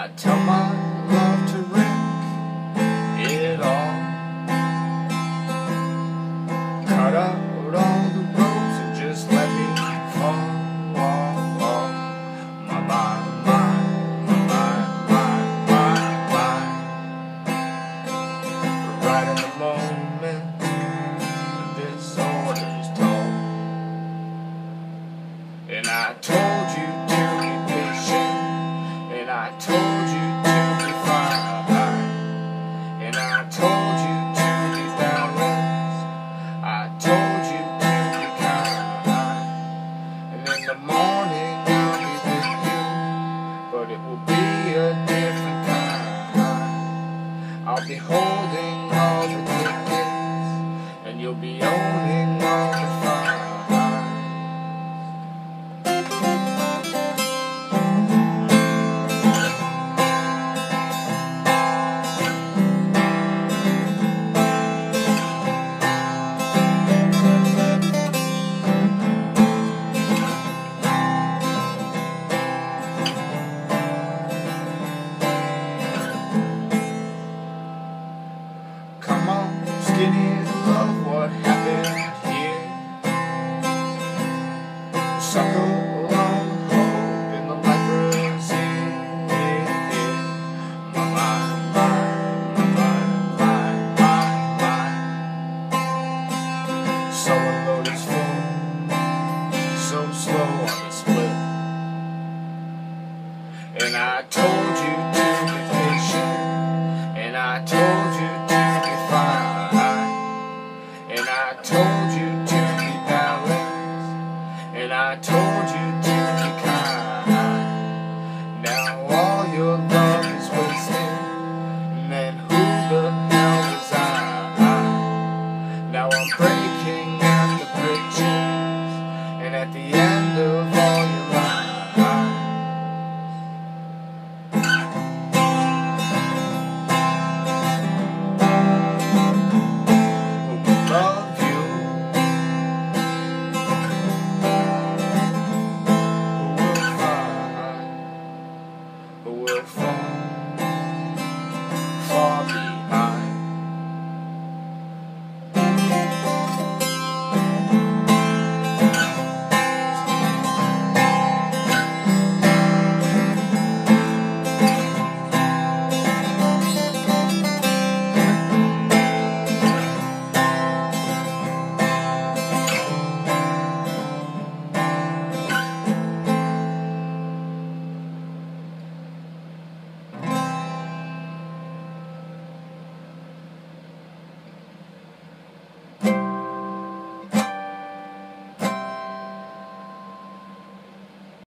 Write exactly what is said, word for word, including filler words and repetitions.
I tell my love to wreck it all, cut out all the ropes and just let me fall, fall, fall. My mind, mind, my mind, mind, mind, mind. Right in the moment when this order's told, and I told you to be patient, and I told you to be fine, and I told you to be balanced, I told you to be kind, and in the morning I'll be with you, but it will be a different kind. I'll be holding all the tickets, and you'll be owning all the fun. Come on, skinny love, what happened here? Suckle along the hope in the leprosy. My mind, mind, my mind, mind, mind, mind. So load is full, so slow on the split. And I told you to be patient, and I told you to be fine, and I told you to be balanced, and I told you to be kind. Now all your love is wasted, and then who the hell was I? Now I'm breaking at the bridges, and at the end of all